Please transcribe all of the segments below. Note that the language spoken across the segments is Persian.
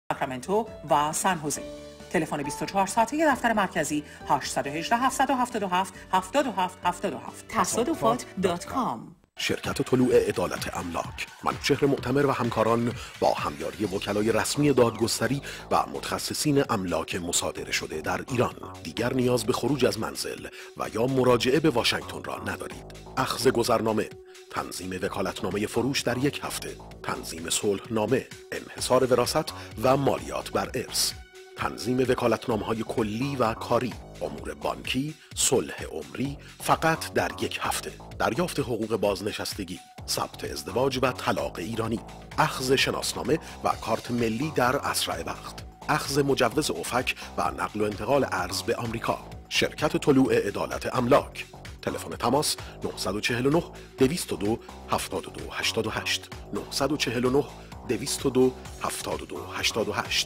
ساکرامنتو و سان هوزه. تلفن 24 ساعته دفتر مرکزی 818 777 7777 تصادفات.com. شرکت طلوع عدالت املاک، منوچهر معتمر و همکاران با همیاری وکلای رسمی دادگستری و متخصصین املاک مصادره شده در ایران دیگر نیاز به خروج از منزل و یا مراجعه به واشنگتن را ندارید. اخذ گذرنامه، تنظیم وکالتنامه فروش در 1 هفته، تنظیم صلحنامه، انحصار وراثت و مالیات بر ارث، تنظیم وکالتنامه‌های کلی و کاری، امور بانکی، صلح عمری فقط در 1 هفته، دریافت حقوق بازنشستگی، ثبت ازدواج و طلاق ایرانی، اخذ شناسنامه و کارت ملی در اسرع وقت، اخذ مجوز افک و نقل و انتقال ارز به آمریکا. شرکت طلوع عدالت املاک. تلفن تماس 949 202 72 88 949 202 72 88.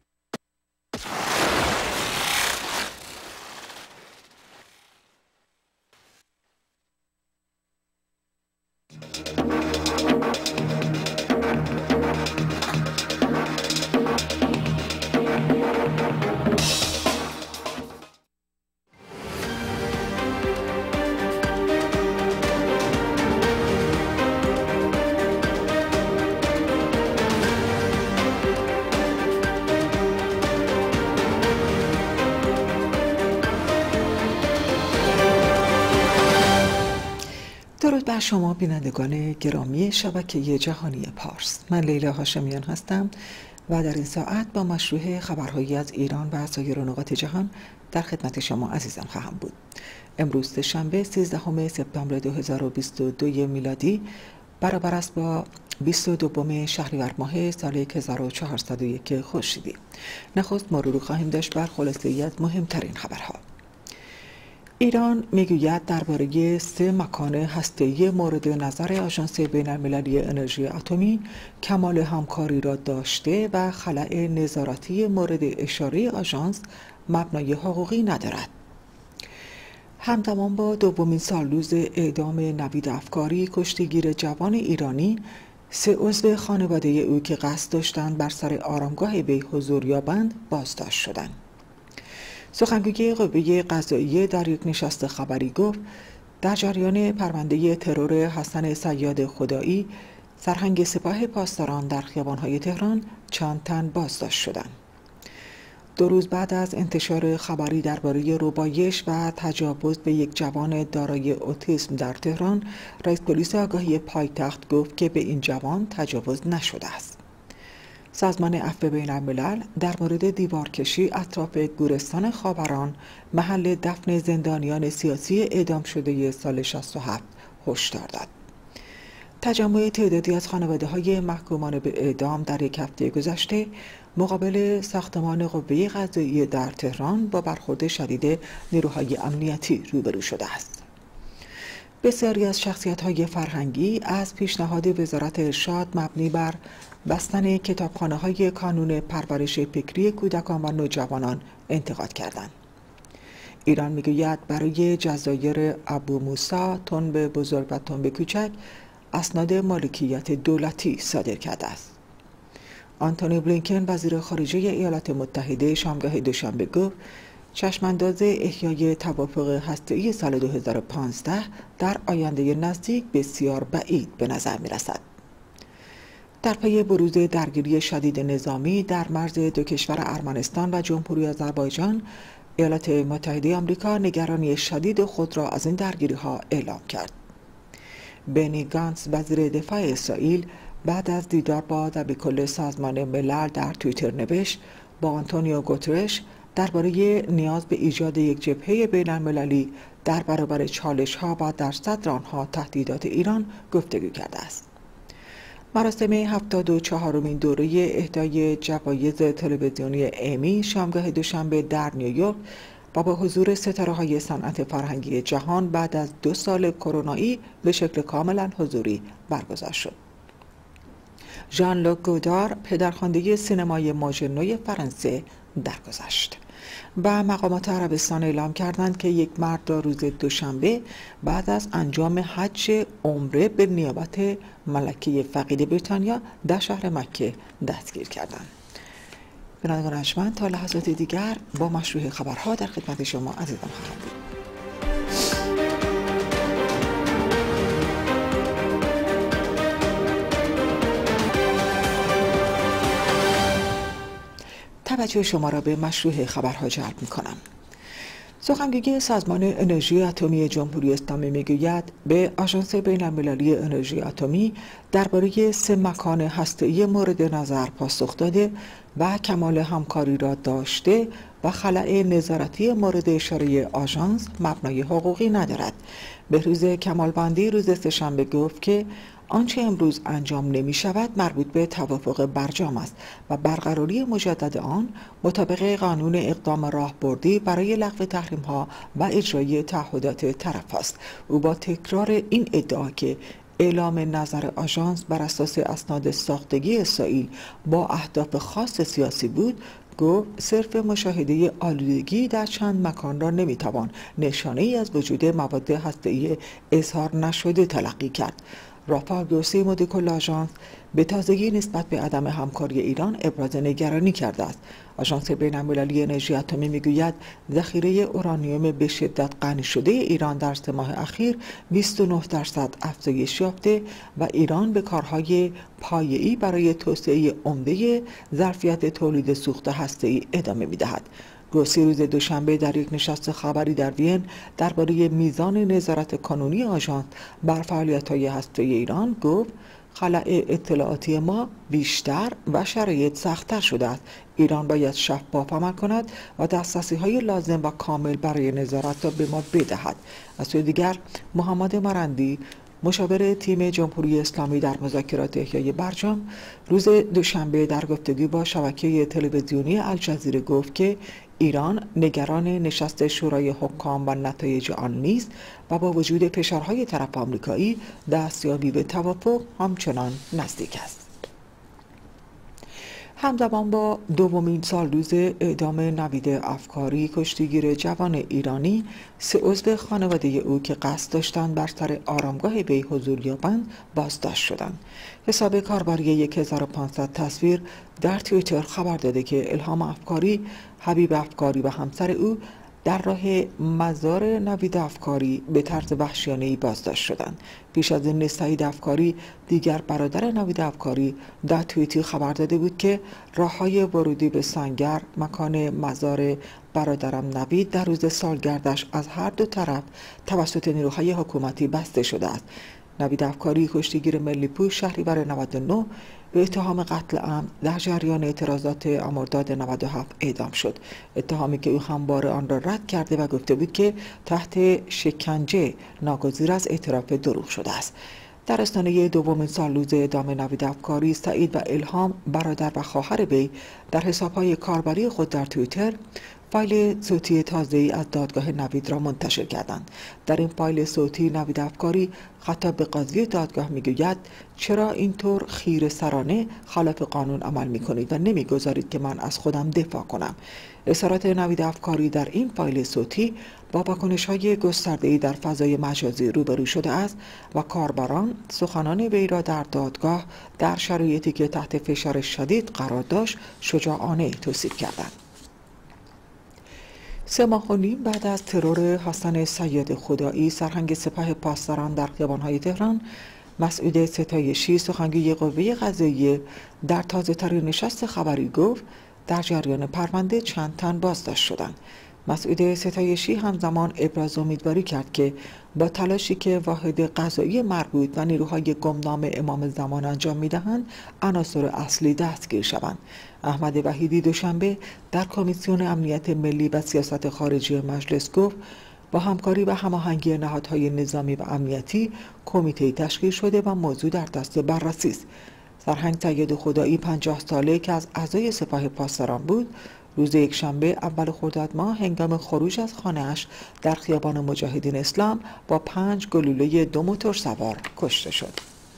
درود بر شما بینندگان گرامی شبکه جهانی پارس. من لیلا هاشمیان هستم و در این ساعت با مشروع خبرهایی از ایران و سایر نقاط جهان در خدمت شما عزیزان خواهم بود. امروز شنبه 13 سپتامبر 2022 میلادی برابر است با 22 شهریور ماه سال 1401 خورشیدی. نخست مرور خواهیم داشت بر خلاصه‌ای از مهمترین خبرها. ایران میگوید درباره 3 مکان هسته‌ای مورد نظر آژانس بین‌المللی انرژی اتمی کمال همکاری را داشته و خلأ نظارتی مورد اشاره آژانس مبنای حقوقی ندارد. همزمان با دومین سالروز اعدام نوید افکاری، کشتیگیر جوان ایرانی، 3 عضو خانواده او که قصد داشتند بر سر آرامگاه وی حضور یابند بازداشت شدند. سخنگوی قوه قضاییه در یک نشست خبری گفت در جریان پرونده ترور حسن صیاد خدایی، سرهنگ سپاه پاسداران در خیابان‌های تهران چند تن بازداشت شدند. 2 روز بعد از انتشار خبری درباره ربایش و تجاوز به یک جوان دارای اوتیسم در تهران، رئیس پلیس آگاهی پایتخت گفت که به این جوان تجاوز نشده است. سازمان عفو بین‌الملل در مورد دیوارکشی اطراف گورستان خاوران، محل دفن زندانیان سیاسی اعدام شده سال 67 هشدار داد. تجمع تعدادی از خانواده‌های محکومان به اعدام در 1 هفته گذشته مقابل ساختمان قوه قضاییه در تهران با برخورد شدید نیروهای امنیتی روبرو شده است. بسیاری از شخصیت‌های فرهنگی از پیشنهاد وزارت ارشاد مبنی بر بستن کتابخانه‌های کانون پرورش فکری کودکان و نوجوانان انتقاد کردند. ایران میگوید برای جزایر ابو موسی، تنب بزرگ و تنب کوچک اسناد مالکیت دولتی صادر کرده است. آنتونی بلینکن وزیر خارجه ایالات متحده شامگاه دوشنبه گفت چشمانداز احیای توافق هسته‌ای سال 2015 در آینده نزدیک بسیار بعید به نظر می‌رسد. در پی بروز درگیری شدید نظامی در مرز 2 کشور ارمنستان و جمهوری آذربایجان، ایالات متحده آمریکا نگرانی شدید خود را از این درگیری‌ها اعلام کرد. بنی گانتس وزیر دفاع اسرائیل بعد از دیدار با دبیرکل سازمان ملل در توییتر نوشت با آنتونیو گوترش درباره نیاز به ایجاد یک جبهه بین‌المللی در برابر چالش‌ها و در صدر آنها تهدیدات ایران گفتگو کرده است. مراسم 74مین دوره اهدای جوایز تلویزیونی امی شامگاه دوشنبه در نیویورک و با حضور ستاره‌های صنعت فرهنگی جهان بعد از 2 سال کرونایی به شکل کاملا حضوری برگزار شد. ژان لوک گودار، پدرخوانده سینمای موژ نو فرانسه، درگذشت و مقامات عربستان اعلام کردند که یک مرد را روز دوشنبه بعد از انجام حج عمره به نیابت ملکه فقید بریتانیا در شهر مکه دستگیر کردند. بینندگان ارجمند، تا لحظات دیگر با مشروع خبرها در خدمت شما عزیزان خواهم بود. توجه شما را به مشروع خبرها جلب می‌کنم. سخنگوی سازمان انرژی اتمی جمهوری اسلامی میگوید به آژانس بین‌المللی انرژی اتمی درباره 3 مکان هسته‌ای مورد نظر پاسخ داده و کمال همکاری را داشته و خلأ نظارتی مورد اشاره آژانس مبنای حقوقی ندارد. بهروز کمالبندی روز سه‌شنبه گفت که آنچه امروز انجام نمی شود مربوط به توافق برجام است و برقراری مجدد آن مطابق قانون اقدام راهبردی برای لغو تحریم ها و اجرای تعهدات طرف است. او با تکرار این ادعا که اعلام نظر آژانس بر اساس اسناد ساختگی اسرائیل با اهداف خاص سیاسی بود، گفت صرف مشاهده آلودگی در چند مکان را نمیتوان نشانه ای از وجود مواد هسته‌ای اظهار نشده تلقی کرد. رافائل گروسی مدیر کل آژانس به تازگی نسبت به عدم همکاری ایران ابراز نگرانی کرده است. آژانس بین‌المللی انرژی اتمی میگوید ذخیره اورانیوم به شدت غنی شده ایران در 3 ماه اخیر 29% افزایش یافته و ایران به کارهای پایه‌ای برای توسعه عمده ظرفیت تولید سوخت هسته‌ای ادامه می‌دهد. گروسی روز دوشنبه در یک نشست خبری در وین درباره میزان نظارت کانونی آژانس بر فعالیت‌های هسته‌ای ایران گفت خلأ اطلاعاتی ما بیشتر و شرایط سخت‌تر شده است. ایران باید شفاف عمل کند و دسترسی‌های لازم و کامل برای نظارت را به ما بدهد. از سوی دیگر محمد مرندی مشاور تیم جمهوری اسلامی در مذاکرات احیای برجام روز دوشنبه در گفتگو با شبکه تلویزیونی الجزیره گفت که ایران نگران نشست شورای حکام و نتایج آن نیست و با وجود فشارهای طرف آمریکایی دستیابی به توافق همچنان نزدیک است. همزمان با دومین سالروز اعدام نوید افکاری کشتیگیر جوان ایرانی، 3 عضو خانواده او که قصد داشتند بر سر آرامگاه وی حضور یابند بازداشت شدند. حساب کاربری 1500 تصویر در توییتر خبر داده که الهام افکاری، حبیب افکاری و همسر او در راه مزار نوید افکاری به طرز وحشیانه‌ای بازداشت شدند. پیش از این سعید افکاری، دیگر برادر نوید افکاری، در توییتی خبر داده بود که راه‌های ورودی به سنگر، مکان مزار برادرم نوید، در روز سالگردش از هر دو طرف توسط نیروهای حکومتی بسته شده است. نوید افکاری کشتیگیر ملی پوش شهریور 99 به اتهام قتل عمد در جریان اعتراضات مرداد 97 اعدام شد. اتهامی که او همواره آن را رد کرده و گفته بود که تحت شکنجه ناگزیر از اعتراف دروغ شده است. در آستانه دومین سالروز اعدام نوید افکاری، سعید و الهام برادر و خواهر وی در حساب‌های کاربری خود در توییتر فایل صوتی تازه‌ای از دادگاه نوید را منتشر کردند. در این فایل صوتی نوید افکاری خطاب به قاضی دادگاه میگوید چرا اینطور خیره سرانه خلاف قانون عمل میکنید و نمیگذارید که من از خودم دفاع کنم. اظهارات نوید افکاری در این فایل صوتی با واکنش‌های گسترده‌ای در فضای مجازی روبرو شده است و کاربران سخنان وی را در دادگاه در شرایطی که تحت فشار شدید قرار داشت شجاعانه توصیف کردند. 3 ماه و نیم بعد از ترور حسن سید خدایی، سرهنگ سپاه پاسداران در خیابان‌های تهران، مسعود ستایشی سخنگوی قوه قضاییه در تازه‌ترین نشست خبری گفت در جریان پرونده چند تن بازداشت شدند. مسعود ستایشی همزمان ابراز امیدواری کرد که با تلاشی که واحد قضایی مربوط و نیروهای گمنام امام زمان انجام می‌دهند، عناصر اصلی دستگیر شوند. احمد وحیدی دوشنبه در کمیسیون امنیت ملی و سیاست خارجی مجلس گفت با همکاری و هماهنگی نهادهای نظامی و امنیتی کمیته تشکیل شده و موضوع در دست بررسی است. سرهنگ سید خدایی 50 ساله که از اعضای سپاه پاسداران بود، روز یکشنبه اول خرداد ماه هنگام خروج از خانه‌اش در خیابان مجاهدین اسلام با 5 گلوله 2 موتور سوار کشته شد.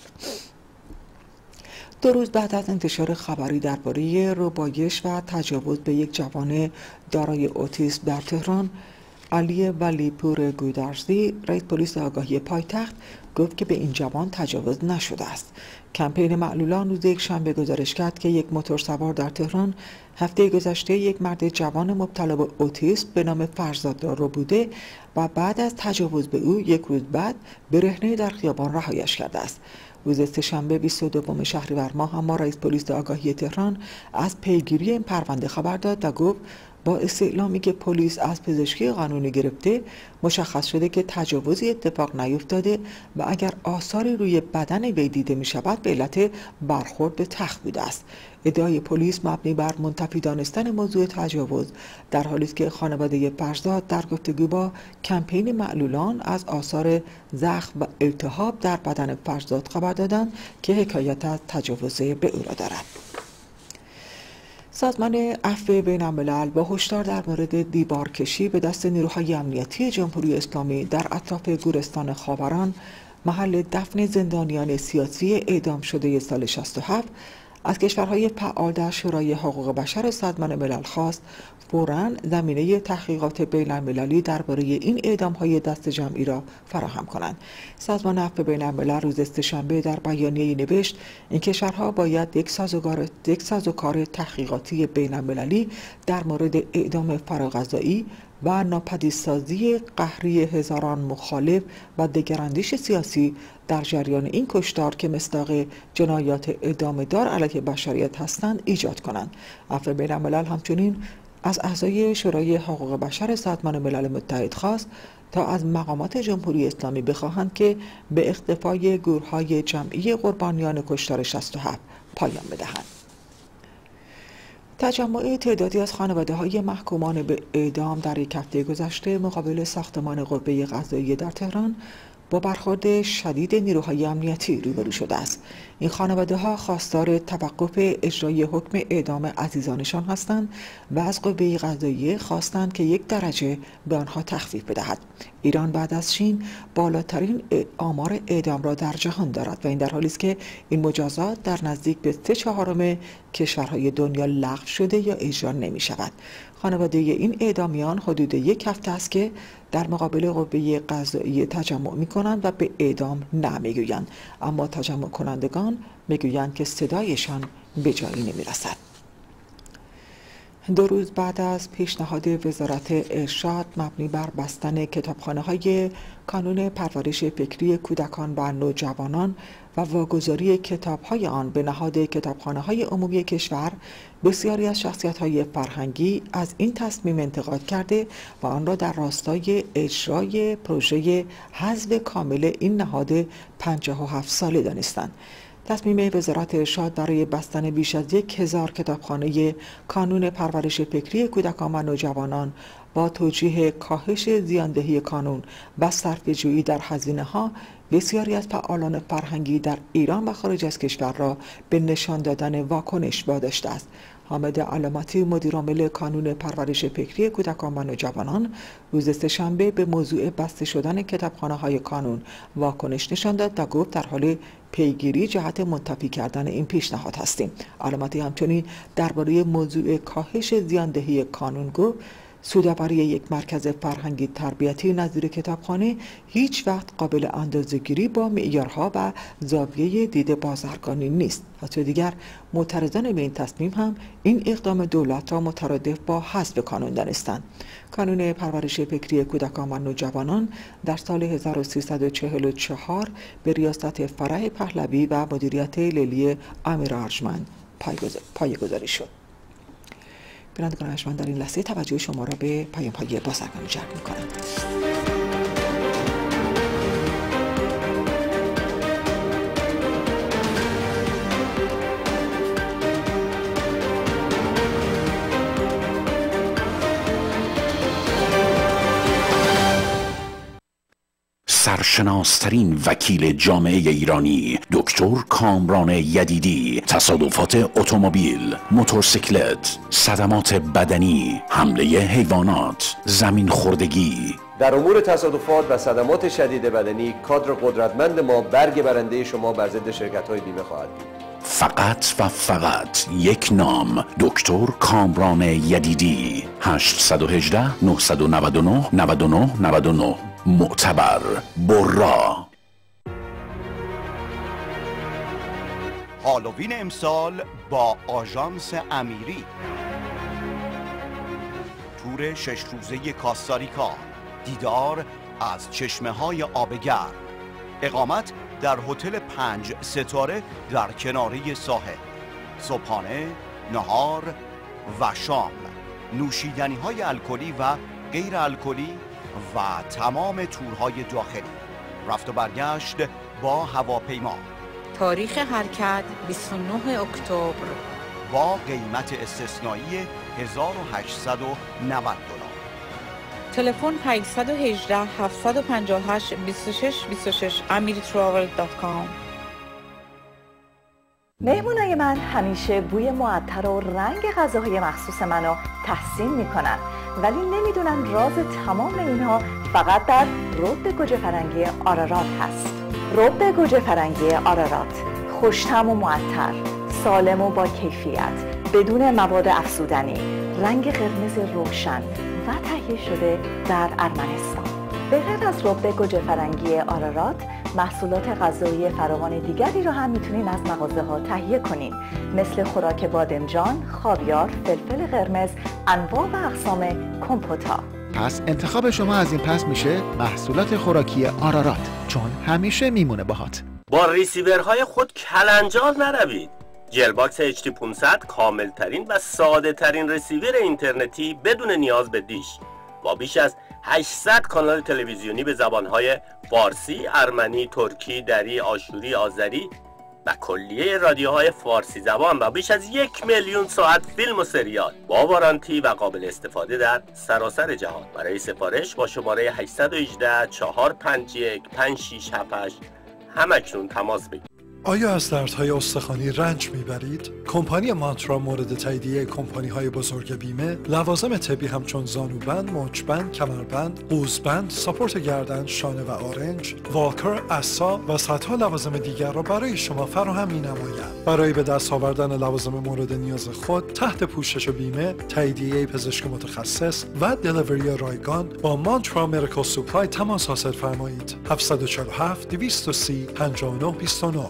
2 روز بعد از انتشار خبری درباره ربایش و تجاوز به یک جوان دارای اوتیسم در تهران، علی ولیپور گودرزی، رئیس پلیس آگاهی پایتخت، گفت که به این جوان تجاوز نشده است. کمپین معلولان روز یکشنبه گزارش کرد که یک موتورسوار در تهران هفته گذشته یک مرد جوان مبتلا به اوتیسم به نام فرزاد را بوده و بعد از تجاوز به او یک روز بعد برهنه در خیابان رهایش کرده است. روز سه‌شنبه 22 شهریور ماه اما رئیس پلیس آگاهی تهران از پیگیری این پرونده خبر داد و گفت با استعلامی که پلیس از پزشکی قانونی گرفته مشخص شده که تجاوزی اتفاق نیفتاده و اگر آثاری روی بدن وی دیده می شود به علت برخورد به تخت بوده است. ادعای پلیس مبنی بر منتفی دانستن موضوع تجاوز در حالی است که خانواده فرزاد در گفتگو با کمپین معلولان از آثار زخم و التهاب در بدن فرزاد خبر دادند که حکایت از تجاوز به او را دارد. سازمان عفو بین‌الملل با هشدار در مورد دیوارکشی به دست نیروهای امنیتی جمهوری اسلامی در اطراف گورستان خاوران، محل دفن زندانیان سیاسی اعدام شده سال 67، از کشورهای فعال در شورای حقوق بشر سازمان ملل خواست فوراً زمینه تحقیقات بین‌المللی درباره این اعدام‌های دست جمعی را فراهم کنند. سازمان عفو بین‌الملل روز سه‌شنبه در بیانیه‌ای نوشت این کشورها باید یک سازوکار تحقیقاتی بین‌المللی در مورد اعدام فراغذایی و ناپدیدسازی قهری هزاران مخالف و دگراندیش سیاسی در جریان این کشتار که مصداق جنایات ادامه‌دار علیه بشریت هستند ایجاد کنند. عفو بین‌الملل همچنین از اعضای شورای حقوق بشر سازمان ملل متحد خواست تا از مقامات جمهوری اسلامی بخواهند که به اختفای گورهای جمعی قربانیان کشتار 67 پایان بدهند. تجمع تعدادی از خانواده‌های محکومان به اعدام در یک هفته گذشته مقابل ساختمان قوه قضاییه در تهران با برخورد شدید نیروهای امنیتی روبرو شده است. این خانواده‌ها خواستار توقف اجرای حکم اعدام عزیزانشان هستند و از قوه قضاییه خواستند که یک درجه به آنها تخفیف بدهد. ایران بعد از چین بالاترین آمار اعدام را در جهان دارد و این در حالی است که این مجازات در نزدیک به 3/4 کشورهای دنیا لغو شده یا اجرا نمی شود. خانواده این اعدامیان حدود یک هفته است که در مقابل قوه قضاییه تجمع می کنند و به اعدام نمیگویند، اما تجمع کنندگان میگویند که صدایشان به جایی نمی رسد. 2 روز بعد از پیشنهاد وزارت ارشاد مبنی بر بستن کتابخانه‌های کانون پرورش فکری کودکان و نوجوانان و واگذاری کتاب‌های آن به نهاد کتابخانه‌های عمومی کشور، بسیاری از شخصیت‌های فرهنگی از این تصمیم انتقاد کرده و آن را در راستای اجرای پروژه حذف کامل این نهاد 57 ساله دانستند. تصمیم وزارت ارشاد برای بستن بیش از 1000 کتابخانه کانون پرورش فکری کودکان و نوجوانان با توجیه کاهش زیاندهی کانون و صرفه‌جویی در هزینه‌ها، بسیاری از فعالان فرهنگی در ایران و خارج از کشور را به نشان دادن واکنش واداشته است. حامد علامتی، مدیرعامل کانون پرورش فکری کودکان و نوجوانان، روز سه‌شنبه به موضوع بسته شدن کتابخانه‌های کانون واکنش نشان داد و گفت در حال پیگیری جهت منتفی کردن این پیشنهاد هستیم. علامتی همچنین درباره موضوع کاهش زیاندهی کانون گفت سودآوری یک مرکز فرهنگی تربیتی نظیر کتابخانه هیچ وقت قابل اندازه‌گیری با معیارها و زاویه دید بازرگانی نیست. از سوی دیگر معترضان به این تصمیم هم این اقدام دولت را مترادف با حذف کانون دانستند. کانون پرورش فکری کودکان و نوجوانان در سال 1344 به ریاست فرح پهلوی و مدیریت لیلی امیر ارجمند پایه‌گذاری شد. بینندگان ارجمند در این لحظه توجه شما را به پیام‌های بازرگانی جلب می‌کنم. سرشناسترین وکیل جامعه ایرانی دکتر کامران یدیدی، تصادفات اتومبیل، موتورسیکلت، صدمات بدنی، حمله حیوانات، زمین خوردگی. در امور تصادفات و صدمات شدید بدنی کادر قدرتمند ما برگ برنده شما بر ضد شرکت‌های بیمه خواهد بود. فقط و فقط یک نام، دکتر کامران یدیدی. 818 999 99 99. معتبر. برا. هالووین امسال با آژانس امیری، تور 6 روزه کاستاریکا، دیدار از چشمه های آبگرم، اقامت در هتل 5 ستاره در کناره ساحل، صبحانه، نهار و شام، نوشیدنی های الکلی و غیر الکلی و تمام تورهای داخلی، رفت و برگشت با هواپیما. تاریخ حرکت 29 اکتبر با قیمت استثنایی $1890. تلفن 818 758 2626 amiritravel.com. مهمونای من همیشه بوی معطر و رنگ غذاهای مخصوص منو تحسین میکنن، ولی نمیدونن راز تمام اینها فقط در رب گوجه فرنگی آرارات هست. رب گوجه فرنگی آرارات خوش‌طعم و معطر، سالم و با کیفیت، بدون مواد افزودنی، رنگ قرمز روشن و تهیه شده در ارمنستان. به غیر از رب گوجه فرنگی آرارات، محصولات غذایی فراوان دیگری رو هم میتونین از مغازه‌ها تهیه کنین، مثل خوراک بادمجان، خاویار، فلفل قرمز، انواع و اقسام کمپوتا. پس انتخاب شما از این پس میشه محصولات خوراکی آرارات، چون همیشه میمونه باهات. با ریسیورهای خود کلنجار نروید. جلباکس HD500 کامل ترین و ساده ترین ریسیور اینترنتی بدون نیاز به دیش، با بیش از 800 کانال تلویزیونی به زبانهای فارسی، ارمنی، ترکی، دری، آشوری، آذری و کلیه رادیوهای فارسی زبان و بیش از 1 میلیون ساعت فیلم و سریال با وارانتی و قابل استفاده در سراسر جهان. برای سفارش با شماره 818 451 5678 همکنون تماس بگیرید. آیا از دردهای استخوانی رنج میبرید؟ کمپانی مانترا مورد تاییدیه کمپانی‌های بزرگ بیمه، لوازم طبی همچون زانوبند، مچبند، کمربند، قوزبند، ساپورت گردن، شانه و آرنج، والکر، عصا و صدها لوازم دیگر را برای شما فراهم می‌نمایند. برای به دست آوردن لوازم مورد نیاز خود تحت پوشش بیمه، تاییدیه پزشک متخصص و دلیوری رایگان با مانترا مدیکال سوپلای تماس حاصل فرمایید. 747 230 5929.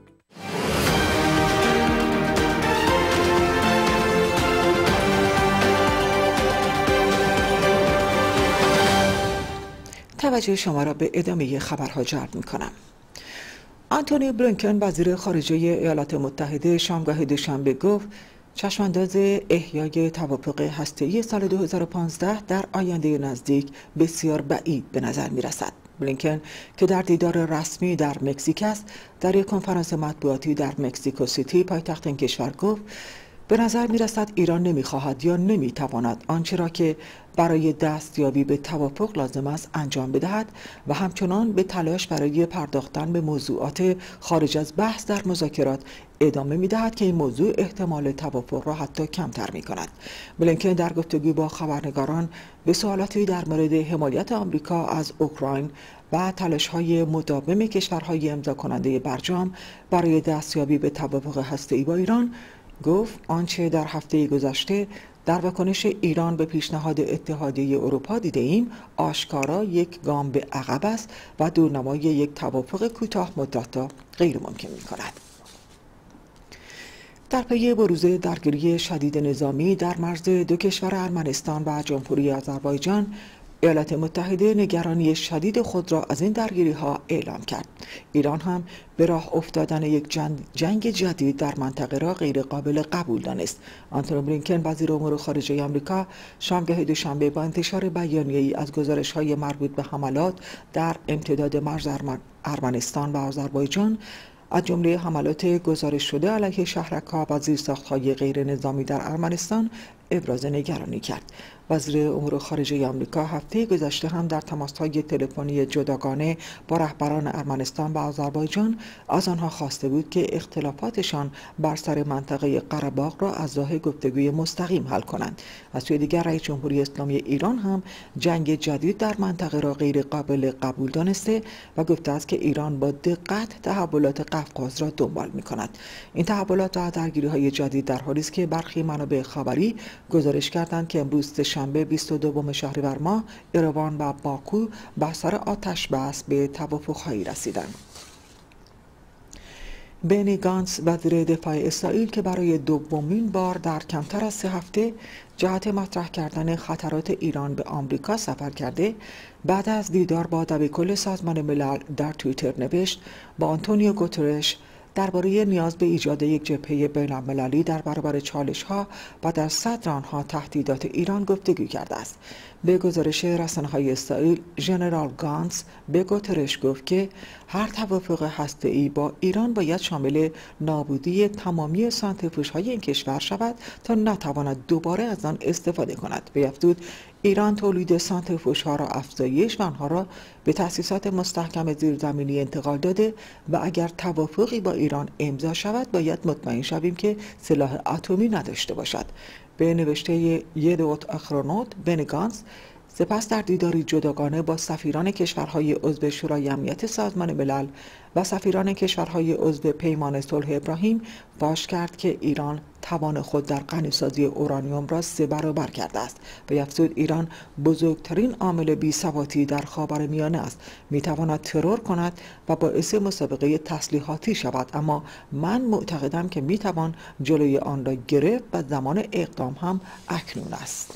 توجه شما را به ادامه خبرها جلب می‌کنم. آنتونی بلینکن وزیر خارجه ایالات متحده شامگاه دوشنبه گفت چشمانداز احیای توافق هسته‌ای سال 2015 در آینده نزدیک بسیار بعید به نظر می‌رسد. بلینکن که در دیدار رسمی در مکزیک است، در یک کنفرانس مطبوعاتی در مکزیکو سیتی پایتخت این کشور گفت به نظر می رسد ایران نمی‌خواهد یا نمی‌تواند آنچه را که برای دستیابی به توافق لازم است انجام بدهد و همچنان به تلاش برای پرداختن به موضوعات خارج از بحث در مذاکرات ادامه می‌دهد که این موضوع احتمال توافق را حتی کمتر می‌کند. بلینکن در گفتگو با خبرنگاران به سوالاتی در مورد حمایت آمریکا از اوکراین و تلاش‌های مداوم کشورهای امضا کننده برجام برای دستیابی به توافق هسته‌ای با ایران گفت آنچه در هفته گذشته در واکنش ایران به پیشنهاد اتحادیه اروپا دیده ایم آشکارا یک گام به عقب است و دورنمای یک توافق کوتاه مدت را غیر ممکن می کند. در پی بروز درگیری شدید نظامی در مرز دو کشور ارمنستان و جمهوری آذربایجان، ایالات متحده نگرانی شدید خود را از این درگیری‌ها اعلام کرد. ایران هم به راه افتادن یک جنگ جدید در منطقه را غیر قابل قبول دانست. آنتونی بلینکن وزیر امور خارجه آمریکا شامگاه دوشنبه با انتشار بیانیه‌ای از گزارش‌های مربوط به حملات در امتداد مرز ارمنستان و آذربایجان از جمله حملات گزارش شده علیه شهرک‌ها و زیرساخت‌های غیر نظامی در ارمنستان ابراز نگرانی کرد. وزیر امور خارجه آمریکا هفته گذشته هم در تماس‌های تلفنی جداگانه با رهبران ارمنستان و آذربایجان از آنها خواسته بود که اختلافاتشان بر سر منطقه قره باغ را از راه گفتگوی مستقیم حل کنند. از سوی دیگر رئیس جمهوری اسلامی ایران هم جنگ جدید در منطقه را غیر قابل قبول دانسته و گفته است که ایران با دقت تحولات قفقاز را دنبال می‌کند. این تحولات و درگیری‌های جدید در حالی است که برخی منابع خبری گزارش کردند که امروز شنبه 22 شهریور ماه اروان و باکو بر سر آتش بس به توافق‌هایی رسیدند. بنی گانتس وزیر دفاع اسرائیل که برای دومین بار در کمتر از 3 هفته جهت مطرح کردن خطرات ایران به آمریکا سفر کرده، بعد از دیدار با دبیرکل سازمان ملل در توییتر نوشت با آنتونیو گوترش درباره نیاز به ایجاد یک جبهه بین‌المللی در برابر چالش‌ها و در صدر آنها تهدیدات ایران گفتگو کرده است. به گزارش رسانه‌های اسرائیل، ژنرال گانتس به گوترش گفت که هر توافق هسته‌ای با ایران باید شامل نابودی تمامی سانتریفوژهای این کشور شود تا نتواند دوباره از آن استفاده کند. و افزود ایران تولید سانتریفوژها را افزایش و آنها را به تأسیسات مستحکم زیرزمینی انتقال داده و اگر توافقی با ایران امضا شود باید مطمئن شویم که سلاح اتمی نداشته باشد. به نوشته یدوت اخرونوت، بنی گانتس سپس در دیداری جداگانه با سفیران کشورهای عضو شورای امنیت سازمان ملل و سفیران کشورهای عضو پیمان صلح ابراهیم فاش کرد که ایران توان خود در غنیسازی اورانیوم را 3 برابر کرده است و افزود ایران بزرگترین عامل بی‌ثباتی در خاورمیانه است، میتواند ترور کند و باعث مسابقه تسلیحاتی شود، اما من معتقدم که میتوان جلوی آن را گرفت و زمان اقدام هم اکنون است.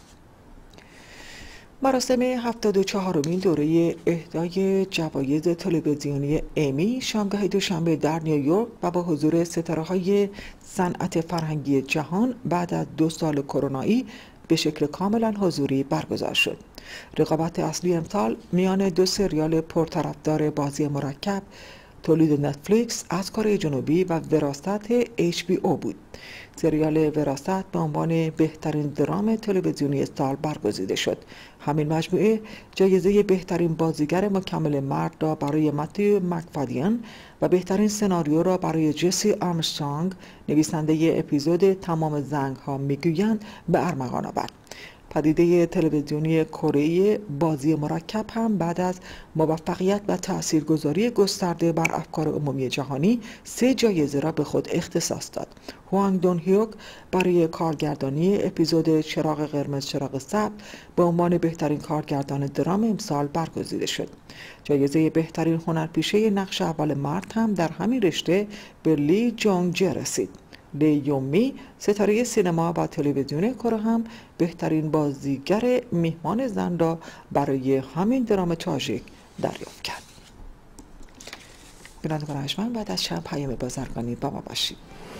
مراسم 74مین دوره اهدای جوایز تلویزیونی امی شامگاه دوشنبه در نیویورک و با حضور ستاره‌های صنعت فرهنگی جهان بعد از 2 سال کرونایی به شکل کاملا حضوری برگزار شد. رقابت اصلی امسال میان 2 سریال پرطرفدار بازی مرکب تولید نتفلیکس از کره جنوبی و وراثت HBO بود. سریال وراثت به عنوان بهترین درام تلویزیونی سال برگزیده شد. همین مجموعه جایزه بهترین بازیگر مکمل مرد را برای متیو مکفادین و بهترین سناریو را برای جسی آرمسترانگ، نویسنده اپیزود تمام زنگ ها میگویند، به ارمغان آورد. پدیده تلویزیونی کره‌ای بازی مرکب هم بعد از موفقیت و تاثیرگذاری گسترده بر افکار عمومی جهانی 3 جایزه را به خود اختصاص داد. هوانگ دون هیوک برای کارگردانی اپیزود چراغ قرمز چراغ سبز به عنوان بهترین کارگردان درام امسال برگزیده شد. جایزه بهترین هنرپیشه نقش اول مرد هم در همین رشته به لی جونگ جه رسید. لی یومی ستاره سینما و تلویزیون کره هم بهترین بازیگر میهمان زن را برای همین درام تراژیک دریافت کرد. بینندگان ارجمند، بعد از چند پیام بازرگانی با ما باشید.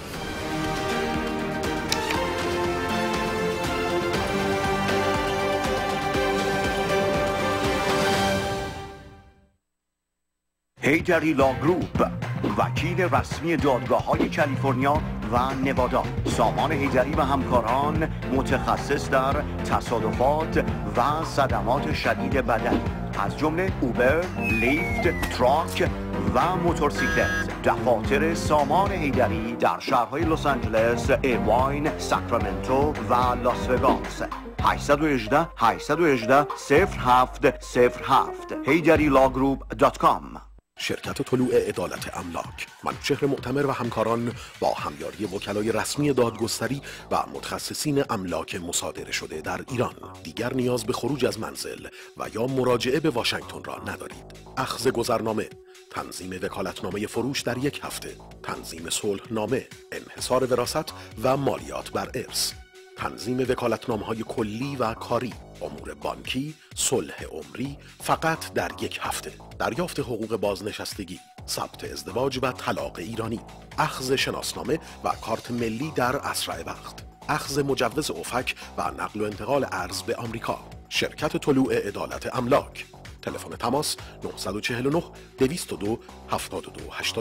هیدری لا گروپ، وکیل رسمی دادگاه‌های کالیفرنیا و نوادا. سامان هیدری و همکاران متخصص در تصادفات و صدمات شدید بدنی از جمله اوبر، لیفت، تراک و موتورسیکلت. دفاتر سامان هیدری در شهرهای لس آنجلس، ایرواین، ساکرامنتو و لاس وگاس. 818 818 0707 HeyDaddyLawGroup.com. شرکت طلوع عدالت املاک، منوچهر معتمر و همکاران با همیاری وکلای رسمی دادگستری و متخصصین املاک مصادره شده در ایران دیگر نیاز به خروج از منزل و یا مراجعه به واشنگتن را ندارید. اخذ گذرنامه، تنظیم وکالتنامه فروش در 1 هفته، تنظیم صلحنامه، انحصار وراثت و مالیات بر ارث، تنظیم وکالتنامه‌های کلی و کاری، امور بانکی، صلح عمری فقط در 1 هفته، دریافت حقوق بازنشستگی، ثبت ازدواج و طلاق ایرانی، اخذ شناسنامه و کارت ملی در اسرع وقت، اخذ مجوز افک و نقل و انتقال ارز به آمریکا. شرکت طلوع عدالت املاک. تلفن تماس 949 202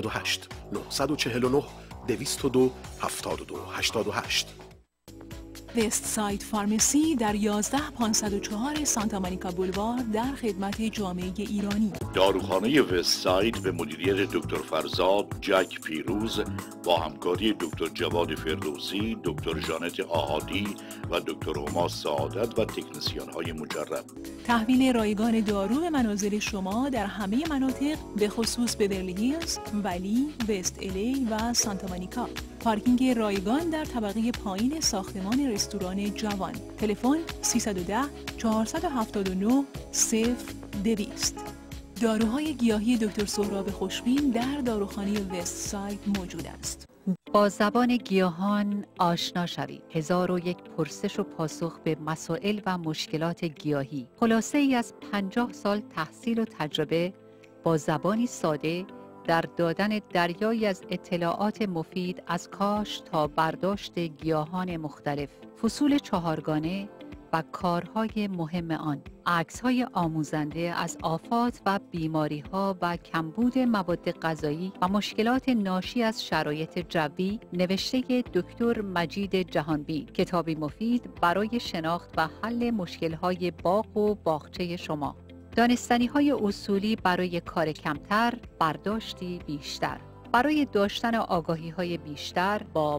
7288 949 202 7288. وست ساید فارمسی در 11504 سانتا مونیکا بولوار در خدمت جامعه ایرانی. داروخانه وست ساید به مدیریت دکتر فرزاد جک پیروز با همکاری دکتر جواد فردوسی، دکتر ژانت آهادی و دکتر هما سعادت و تکنسیان‌های مجرب. تحویل رایگان دارو به منازل شما در همه مناطق به خصوص بیورلی هیلز، ولی، وست الی و سانتا مونیکا. پارکینگ رایگان در طبقه پایین ساختمان رستوران جوان. تلفن 310 479 0200. داروهای گیاهی دکتر سهراب خوشبین در داروخانه وست ساید موجود است. با زبان گیاهان آشنا شوید. 1001 پرسش و پاسخ به مسائل و مشکلات گیاهی. خلاصه ای از 50 سال تحصیل و تجربه با زبانی ساده در دادن دریایی از اطلاعات مفید از کاشت تا برداشت گیاهان مختلف. فصول 4گانه و کارهای مهم آن. عکس‌های آموزنده از آفات و بیماری‌ها و کمبود مواد غذایی و مشکلات ناشی از شرایط جوی، نوشته دکتر مجید جهانبی. کتابی مفید برای شناخت و حل مشکل‌های باغ و باغچه شما. دانستنی‌های اصولی برای کار کمتر، برداشتی بیشتر. برای داشتن آگاهی‌های بیشتر با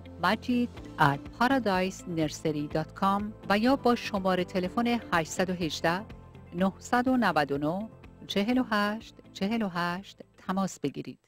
majid@paradisenursery.com و یا با شماره تلفن 818 999 48 48 تماس بگیرید.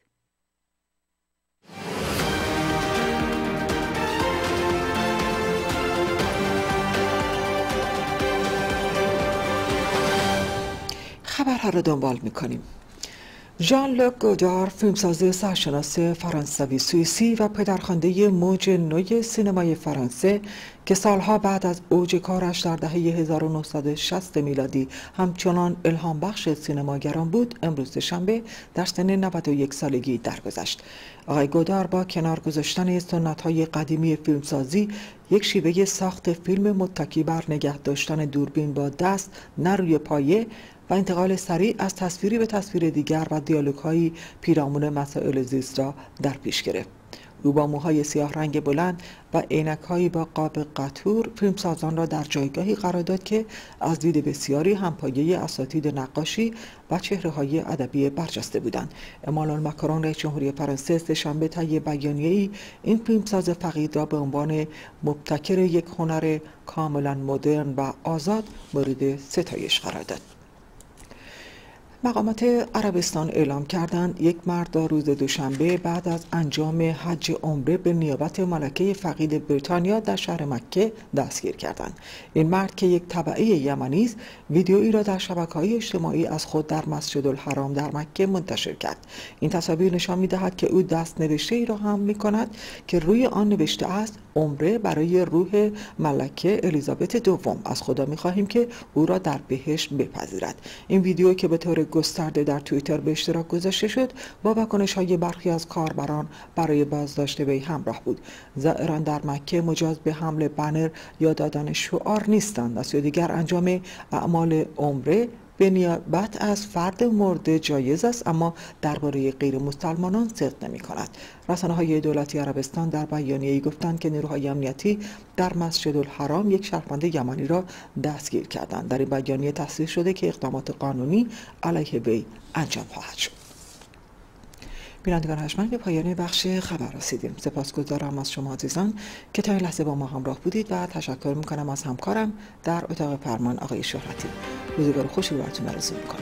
خبرها رو دنبال می‌کنیم. ژان لوک گودار، فیلمساز سرشناس فرانسوی سوئیسی و پدرخوانده موج نو سینمای فرانسه که سالها بعد از اوج کارش در دهه 1960 میلادی همچنان الهام بخش سینماگران بود، امروز شنبه در سن 91 سالگی درگذشت. آقای گودار با کنار گذاشتن سنت‌های قدیمی فیلمسازی، یک شیوه ساخت فیلم متکی بر نگه داشتن دوربین با دست نه روی پایه و انتقال سریع از تصویری به تصویر دیگر و دیالوگ‌های پیرامون مسائل زیست را در پیش گرفت. او با موهای سیاه رنگ بلند و عینک‌هایی با قاب قطور فیلمسازان را در جایگاهی قرار داد که از دید بسیاری همپایه اساتید نقاشی و چهره‌های ادبی برجسته بودند. امانوئل ماکرون رئیس جمهوری فرانسه سه‌شنبه طی بیانیه‌ای این فیلمساز فقید را به عنوان مبتکر یک هنر کاملا مدرن و آزاد مورد ستایش قرار داد. مقامات عربستان اعلام کردند یک مرد روز دوشنبه بعد از انجام حج عمره به نیابت ملکه فقید بریتانیا در شهر مکه دستگیر کردند. این مرد که یک تبعه یمنی است، ویدیویی را در شبکه‌های اجتماعی از خود در مسجد الحرام در مکه منتشر کرد. این تصاویر نشان می‌دهد که او دست نوشته‌ای را حمل می‌کند که روی آن نوشته است: عمره برای روح ملکه الیزابت دوم. از خدا می‌خواهیم که او را در بهشت بپذیرد. این ویدیو که به طور گسترده در توییتر به اشتراک گذاشته شد، با واکنش‌های برخی از کاربران برای بازداشت وی همراه بود. زائران در مکه مجاز به حمل بنر یا دادن شعار نیستند. از سوی دیگر انجام اعمال عمره به نیابت از فرد مرده جایز است، اما درباره غیر مسلمانان صدق نمی‌کند. رسانه‌های دولتی عربستان در بیانیه‌ای گفتند که نیروهای امنیتی در مسجد الحرام یک شهروند یمنی را دستگیر کردند. در این بیانیه تصریح شده که اقدامات قانونی علیه وی انجام خواهد شد. بینندگان ارجمند، به پایان بخش خبر رسیدیم. سپاسگزارم از شما عزیزان که تا این لحظه با ما همراه بودید و تشکر میکنم از همکارم در اتاق فرمان آقای شهرتی. روزگار خوشی رو براتون آرزو میکنم.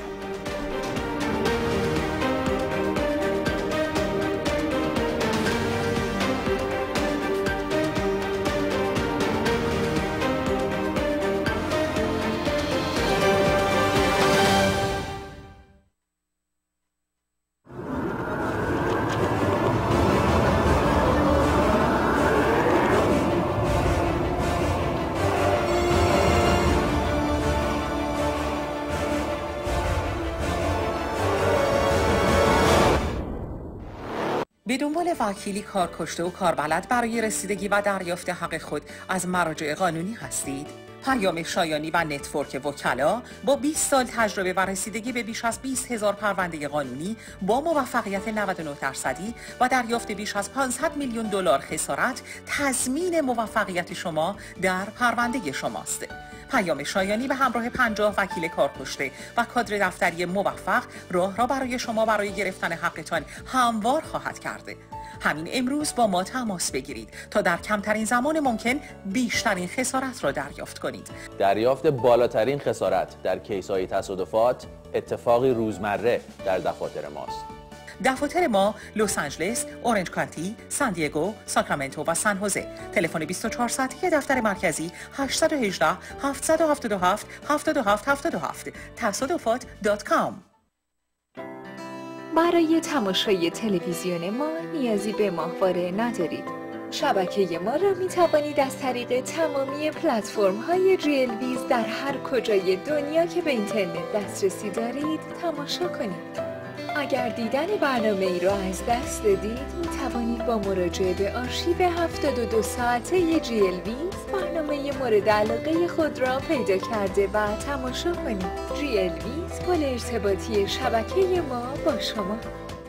به دنبال وکیلی کارکشته و کاربلد برای رسیدگی و دریافت حق خود از مراجع قانونی هستید؟ پیام شایانی و نتورک وکلا با 20 سال تجربه و رسیدگی به بیش از 20,000 پرونده قانونی با موفقیت 99% و دریافت بیش از 500 میلیون دلار خسارت تضمین موفقیت شما در پرونده شماست. پیام شایانی به همراه 50 وکیل کارکشته و کادر دفتری موفق راه را برای شما برای گرفتن حقتان هموار خواهد کرد. همین امروز با ما تماس بگیرید تا در کمترین زمان ممکن بیشترین خسارت را دریافت کنید. دریافت بالاترین خسارت در کیس‌های تصادفات اتفاقی روزمره در دفاتر ماست. دفاتر ما لس آنجلس، اورنج کانتی، سان دیگو، ساکرامنتو و سان هوزه. تلفن 24 ساعته دفتر مرکزی 818 777 7777 تصادفات.com. برای تماشای تلویزیون ما نیازی به ماهواره ندارید. شبکه ما را می توانید از طریق تمامی پلتفرم های GLViz در هر کجای دنیا که به اینترنت دسترسی دارید تماشا کنید. اگر دیدن برنامه ای را از دست دادید می توانید با مراجعه به آرشیو 72 ساعته GLViz برنامه مورد علاقه خود را پیدا کرده و تماشا کنید. GLViz پل ارتباطی شبکه ما با شما.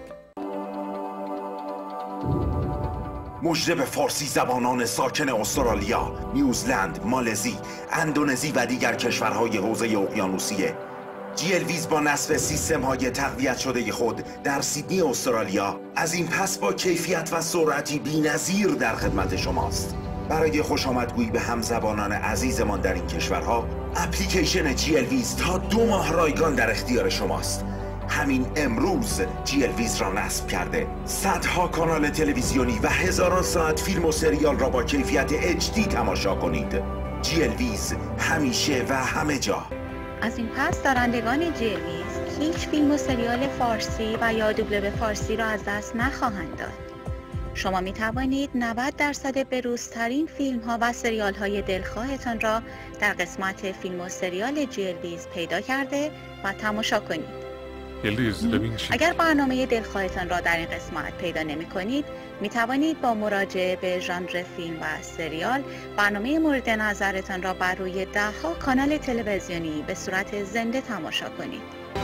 مژده به فارسی زبانان ساکن استرالیا، نیوزلند، مالزی، اندونزی و دیگر کشورهای حوزه اقیانوسیه. GLViz با نصب سیستم‌های تقویت شده خود در سیدنی استرالیا از این پس با کیفیت و سرعتی بی‌نظیر در خدمت شماست. برای خوش آمدگویی به همزبانان عزیزمان در این کشورها، اپلیکیشن GLViz تا 2 ماه رایگان در اختیار شماست. همین امروز GLViz را نصب کرده. صدها کانال تلویزیونی و هزاران ساعت فیلم و سریال را با کیفیت HD تماشا کنید. GLViz همیشه و همه جا. از این پس دارندگان GLViz هیچ فیلم و سریال فارسی و یا دوبله فارسی را از دست نخواهند داد. شما می توانید 90% بروزترین فیلم ها و سریال های دلخواهتان را در قسمت فیلم و سریال GLViz پیدا کرده و تماشا کنید. اگر برنامه دلخواهتان را در این قسمت پیدا نمی کنید، می توانید با مراجعه به ژانر فیلم و سریال برنامه مورد نظرتان را بر روی 10 کانال تلویزیونی به صورت زنده تماشا کنید.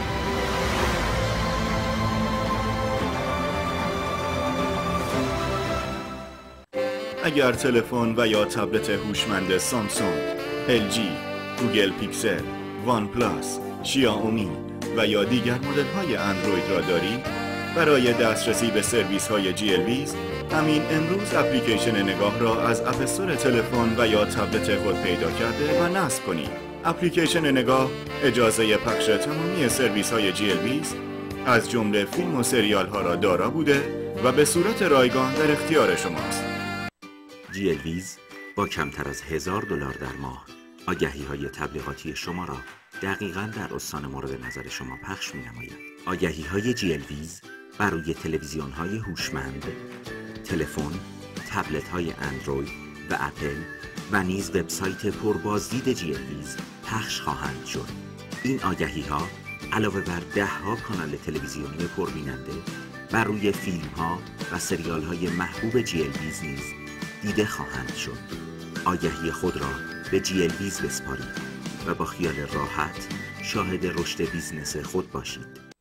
اگر تلفن و یا تبلت هوشمند سامسونگ، LG، گوگل پیکسل، وان پلاس، شیائومی و یا دیگر مدل‌های اندروید را دارید، برای دسترسی به سرویس‌های GLViz همین امروز اپلیکیشن نگاه را از اپ استور تلفن و یا تبلت خود پیدا کرده و نصب کنید. اپلیکیشن نگاه اجازه پخش تمامی سرویس‌های GLViz از جمله فیلم و سریال‌ها را دارا بوده و به صورت رایگان در اختیار شماست. GLViz با کمتر از $1000 در ماه آگهی‌های تبلیغاتی شما را دقیقاً در استان مورد نظر شما پخش می‌نماید. آگهی‌های GLViz بر روی تلویزیون‌های هوشمند، تلفن، تبلت‌های اندروید و اپل و نیز وبسایت پربازدید GLViz پخش خواهند شد. این آگهی‌ها علاوه بر 10 کانال تلویزیونی پربیننده بر روی فیلم‌ها و سریال‌های محبوب GLViz نیز دیده خواهند شد. آگهی خود را به GLViz بسپارید و با خیال راحت شاهد رشد بیزنس خود باشید.